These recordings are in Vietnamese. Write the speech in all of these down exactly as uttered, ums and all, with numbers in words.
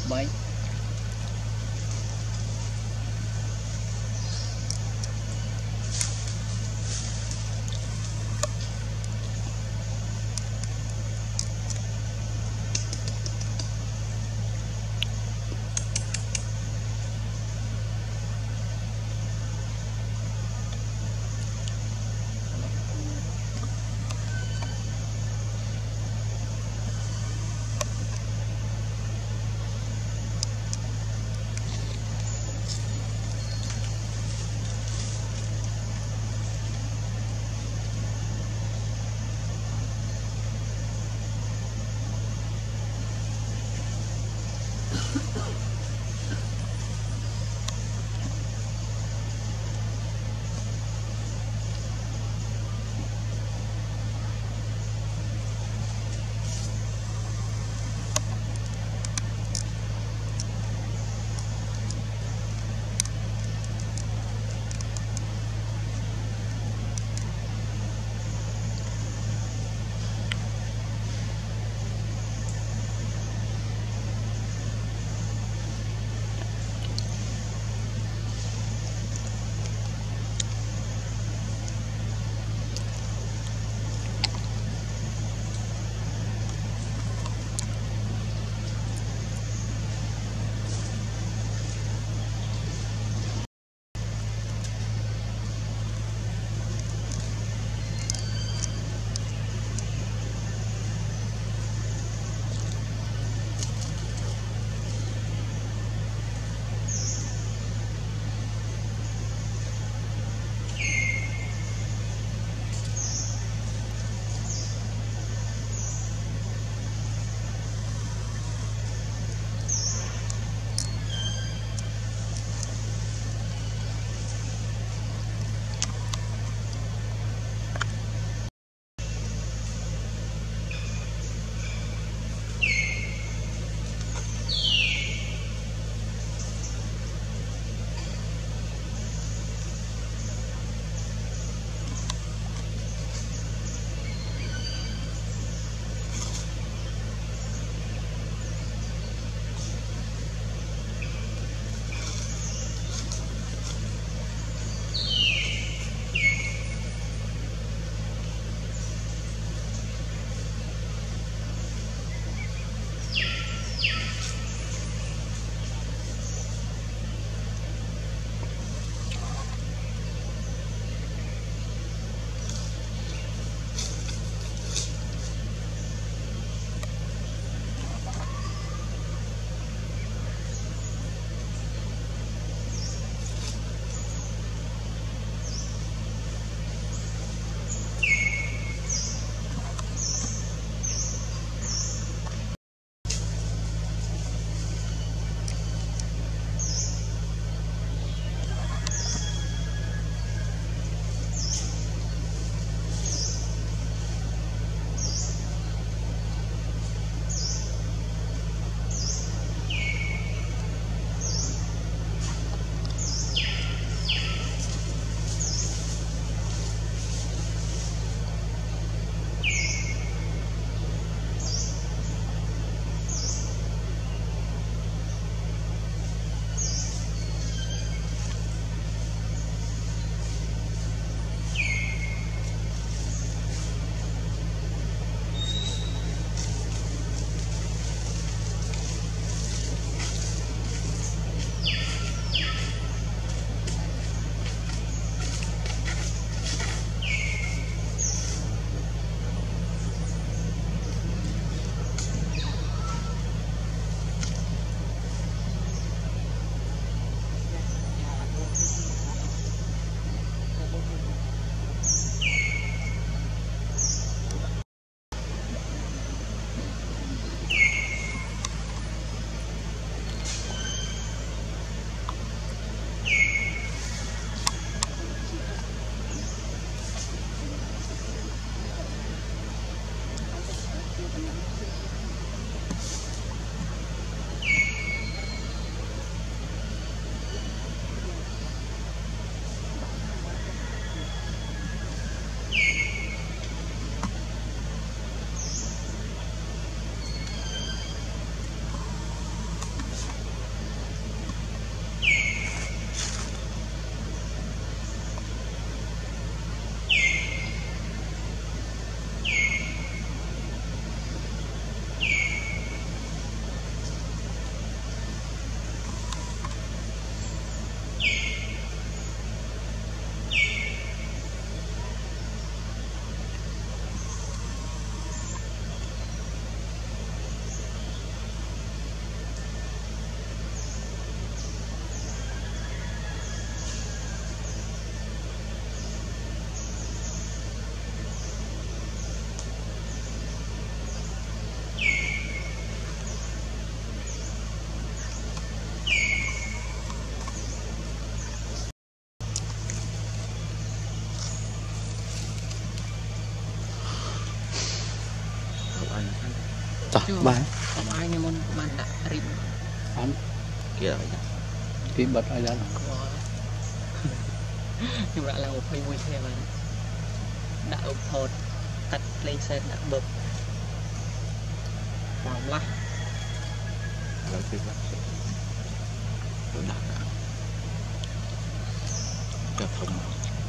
bay Bài. Không ai nhưng mà bạn đã rìm. Anh. Kìa. Cái bật ai ra. Nhưng mà là một hơi vui thêm mà. Đã ủng hộ tắt lên xe đã bập. Vòng lắc. Rồi tiếp lắm. Rồi đặt cả. Cho thông.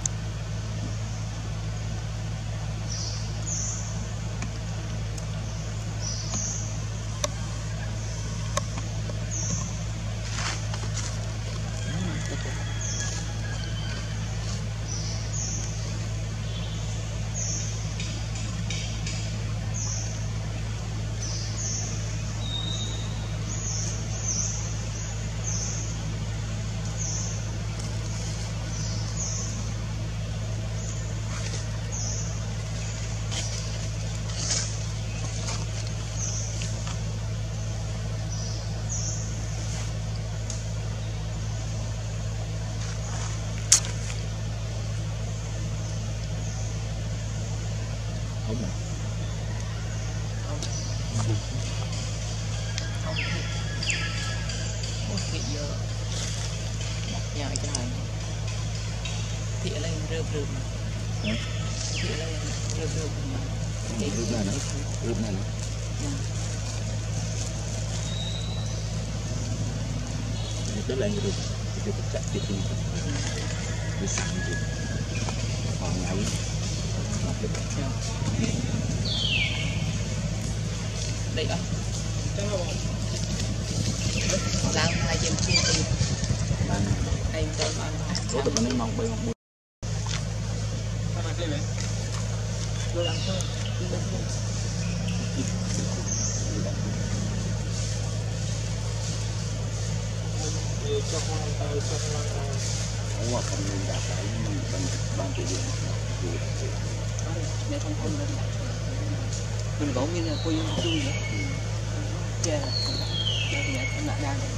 Không mà. Không. Không thì. Ôi kì giờ. Đặt nhờ cho này. Thị lên rơm rơm. Hả? Thị lên rơm rơm mà. Rơm này nữa. Rơm này nữa. Nó lên rơm. Cái cái chặt cái gì. Cái sẵn gì. Còn ngay. Đây ạ. Làm hai chân chia đi. Anh cho ăn. Ủa tụi mình mong bơi mong bơi. Sao mà đây vậy? Tôi làm thôi. Đi bên kia. Cho con ăn tay, cho con ăn tay. Ủa mà không nên đặt cái bằng bằng cái gì. Để không không lên. Mình có nguyên là cô yêu chui nữa. Kia là kia thì em lại đang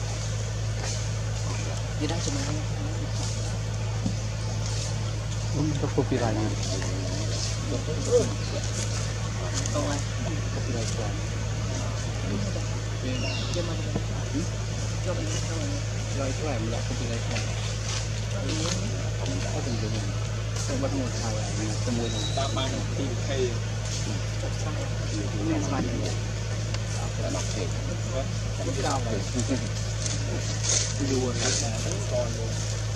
gì đang chụp mình không? Uống cho cô lại nha. Không ai. Copy lại cho. Cho mình. Cho mình cho mình. Rồi cho em lại copy lại cho. Không có tình hình. Tôi bắt một thằng là tôi mua thằng ta ban thì hay. Nghe sai đi. Đã đọc thiệt. Cũng cao rồi. Đùa nó là con luôn.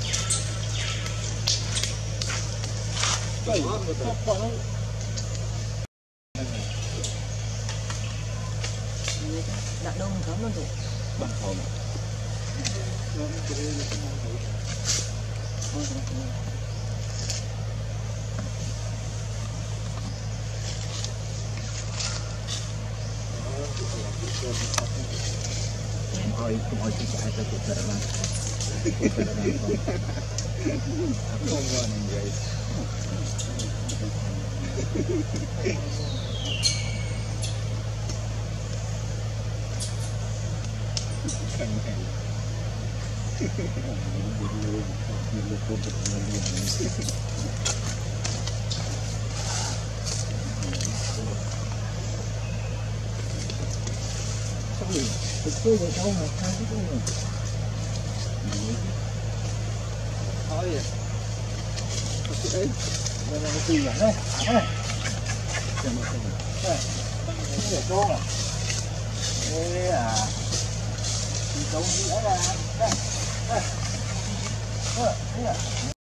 Cái gì mà con đặt đâu mình cấm luôn rồi. Bằng hồn. Thôi Ôi, không ôi chị chạy cho cuộc đời mà. Cuộc đời mà không. Không qua nên vậy. Khăn khăn. Thực sự vậy đâu mà hai cái này. Thôi vậy. Đấy. Đây là cái gì vậy? Đây. Đây. Đây. Đây là con à. Đây à. Đi đâu đi ở đây. Đây. Đây. Đây. Đây.